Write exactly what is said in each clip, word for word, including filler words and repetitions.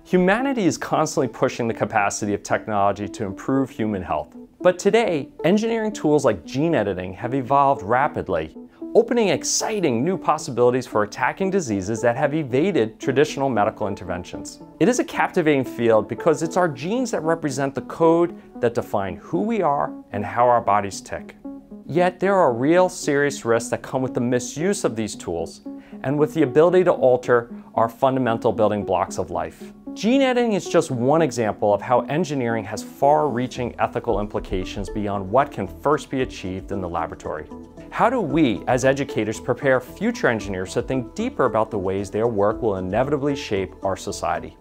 Humanity is constantly pushing the capacity of technology to improve human health. But today, engineering tools like gene editing have evolved rapidly, opening exciting new possibilities for attacking diseases that have evaded traditional medical interventions. It is a captivating field because it's our genes that represent the code that define who we are and how our bodies tick. Yet there are real serious risks that come with the misuse of these tools and with the ability to alter our fundamental building blocks of life. Gene editing is just one example of how engineering has far-reaching ethical implications beyond what can first be achieved in the laboratory. How do we, as educators, prepare future engineers to think deeper about the ways their work will inevitably shape our society?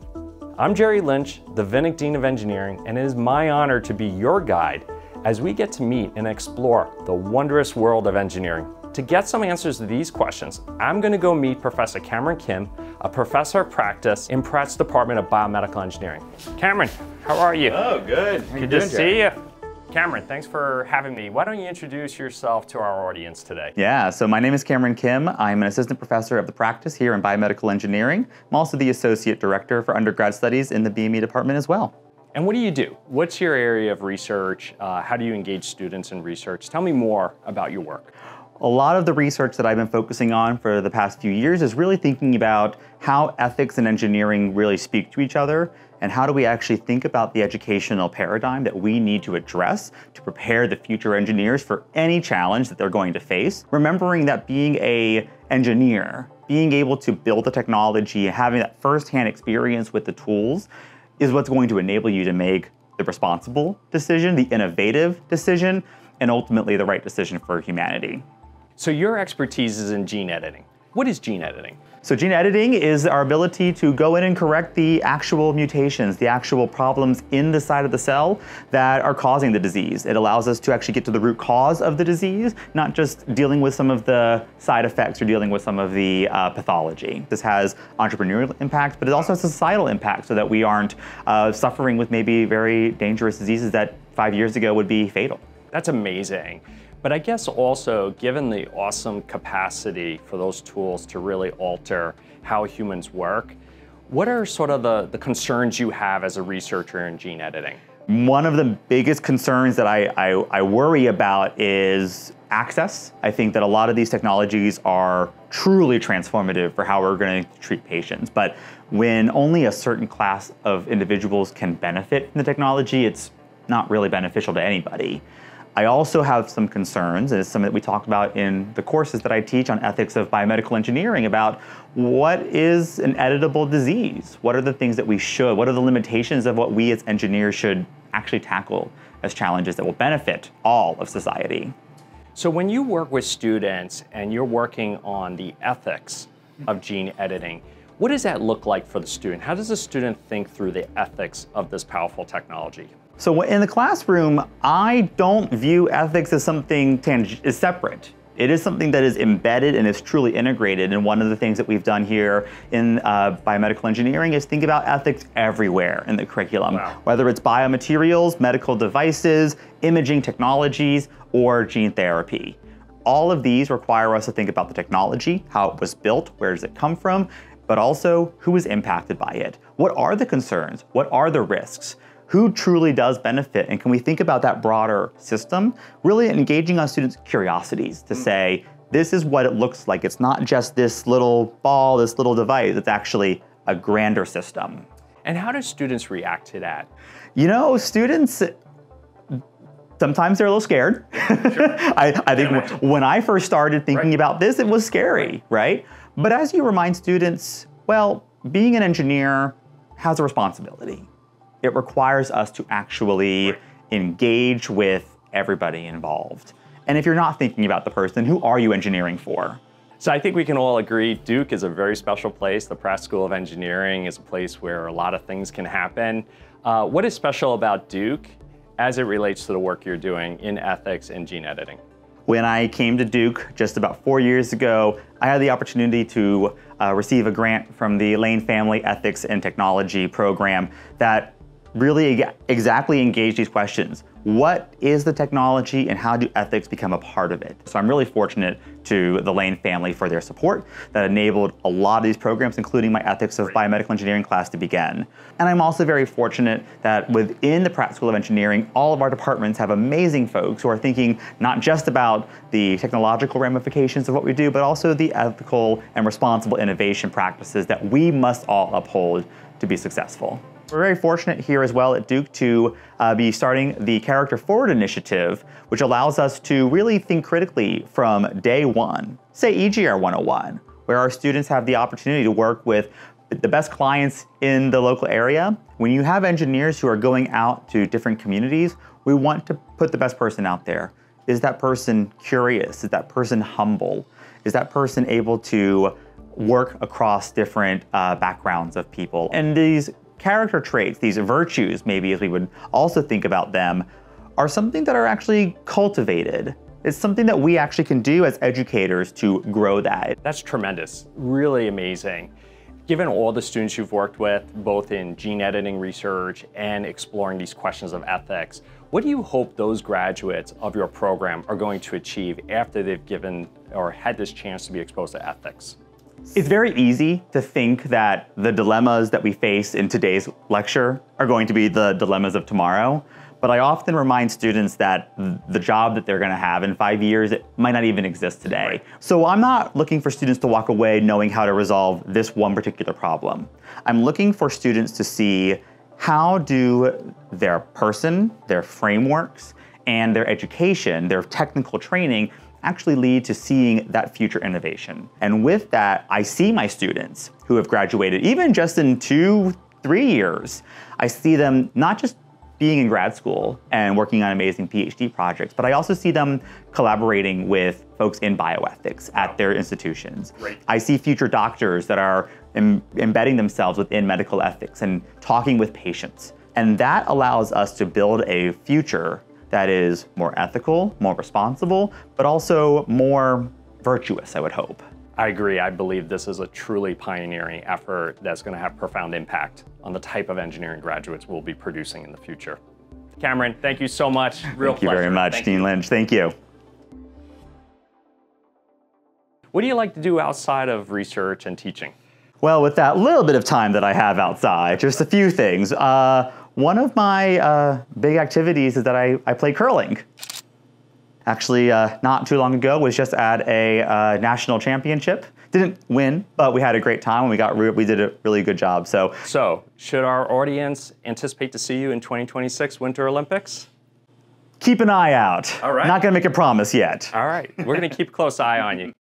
I'm Dean Lynch, the Vinnick Dean of Engineering, and it is my honor to be your guide as we get to meet and explore the wondrous world of engineering. To get some answers to these questions, I'm going to go meet Professor Cameron Kim, a professor of practice in Pratt's Department of Biomedical Engineering. Cameron, how are you? Oh, good. How Good to see you. Cameron, thanks for having me. Why don't you introduce yourself to our audience today? Yeah, so my name is Cameron Kim. I'm an assistant professor of the practice here in Biomedical Engineering. I'm also the associate director for undergrad studies in the B M E department as well. And what do you do? What's your area of research? Uh, how do you engage students in research? Tell me more about your work. A lot of the research that I've been focusing on for the past few years is really thinking about how ethics and engineering really speak to each other, and how do we actually think about the educational paradigm that we need to address to prepare the future engineers for any challenge that they're going to face. Remembering that being an engineer, being able to build the technology, having that firsthand experience with the tools is what's going to enable you to make the responsible decision, the innovative decision, and ultimately the right decision for humanity. So your expertise is in gene editing. What is gene editing? So gene editing is our ability to go in and correct the actual mutations, the actual problems in the side of the cell that are causing the disease. It allows us to actually get to the root cause of the disease, not just dealing with some of the side effects or dealing with some of the uh, pathology. This has entrepreneurial impact, but it also has societal impact so that we aren't uh, suffering with maybe very dangerous diseases that five years ago would be fatal. That's amazing. But I guess also, given the awesome capacity for those tools to really alter how humans work, what are sort of the, the concerns you have as a researcher in gene editing? One of the biggest concerns that I, I, I worry about is access. I think that a lot of these technologies are truly transformative for how we're going to treat patients. But when only a certain class of individuals can benefit from the technology, it's not really beneficial to anybody. I also have some concerns, and it's something that we talk about in the courses that I teach on ethics of biomedical engineering, about what is an editable disease? What are the things that we should, what are the limitations of what we as engineers should actually tackle as challenges that will benefit all of society? So when you work with students and you're working on the ethics of gene editing, what does that look like for the student? How does the student think through the ethics of this powerful technology? So in the classroom, I don't view ethics as something is separate. It is something that is embedded and is truly integrated. And one of the things that we've done here in uh, biomedical engineering is think about ethics everywhere in the curriculum, wow. Whether it's biomaterials, medical devices, imaging technologies, or gene therapy. All of these require us to think about the technology, how it was built, where does it come from, but also who is impacted by it. What are the concerns? What are the risks? Who truly does benefit? And can we think about that broader system, really engaging on students' curiosities to say, this is what it looks like. It's not just this little ball, this little device. It's actually a grander system. And how do students react to that? You know, students, sometimes they're a little scared. Sure. I, I think when I first started thinking right. about this, it was scary, right? But as you remind students, well, being an engineer has a responsibility. It requires us to actually engage with everybody involved. And if you're not thinking about the person, who are you engineering for? So I think we can all agree Duke is a very special place. The Pratt School of Engineering is a place where a lot of things can happen. Uh, what is special about Duke as it relates to the work you're doing in ethics and gene editing? When I came to Duke just about four years ago, I had the opportunity to uh, receive a grant from the Lane Family Ethics and Technology program that really exactly engage these questions. What is the technology and how do ethics become a part of it? So I'm really fortunate to the Lane family for their support that enabled a lot of these programs, including my Ethics of Biomedical Engineering class to begin. And I'm also very fortunate that within the Pratt School of Engineering, all of our departments have amazing folks who are thinking not just about the technological ramifications of what we do, but also the ethical and responsible innovation practices that we must all uphold to be successful. We're very fortunate here as well at Duke to uh, be starting the Character Forward initiative, which allows us to really think critically from day one, say E G R one oh one, where our students have the opportunity to work with the best clients in the local area. When you have engineers who are going out to different communities, we want to put the best person out there. Is that person curious? Is that person humble? Is that person able to work across different uh, backgrounds of people? And these character traits, these virtues, maybe as we would also think about them, are something that are actually cultivated. It's something that we actually can do as educators to grow that. That's tremendous, really amazing. Given all the students you've worked with, both in gene editing research and exploring these questions of ethics, what do you hope those graduates of your program are going to achieve after they've given or had this chance to be exposed to ethics? It's very easy to think that the dilemmas that we face in today's lecture are going to be the dilemmas of tomorrow, but I often remind students that the job that they're going to have in five years, it might not even exist today. Right. So I'm not looking for students to walk away knowing how to resolve this one particular problem. I'm looking for students to see how do their person, their frameworks, and their education, their technical training actually lead to seeing that future innovation. And with that, I see my students who have graduated, even just in two, three years, I see them not just being in grad school and working on amazing PhD projects, but I also see them collaborating with folks in bioethics at their institutions. Great. I see future doctors that are em- embedding themselves within medical ethics and talking with patients. And that allows us to build a future that is more ethical, more responsible, but also more virtuous, I would hope. I agree. I believe this is a truly pioneering effort that's going to have profound impact on the type of engineering graduates we'll be producing in the future. Cameron, thank you so much. Real Thank you pleasure. very much, Thank Dean you. Lynch. Thank you. What do you like to do outside of research and teaching? Well, with that little bit of time that I have outside, just a few things. Uh, one of my uh, big activities is that I, I play curling. Actually, uh, not too long ago, was just at a uh, national championship. Didn't win, but we had a great time and we got re we did a really good job. So, so should our audience anticipate to see you in twenty twenty-six Winter Olympics? Keep an eye out. All right. Not gonna make a promise yet. All right, we're gonna keep a close eye on you.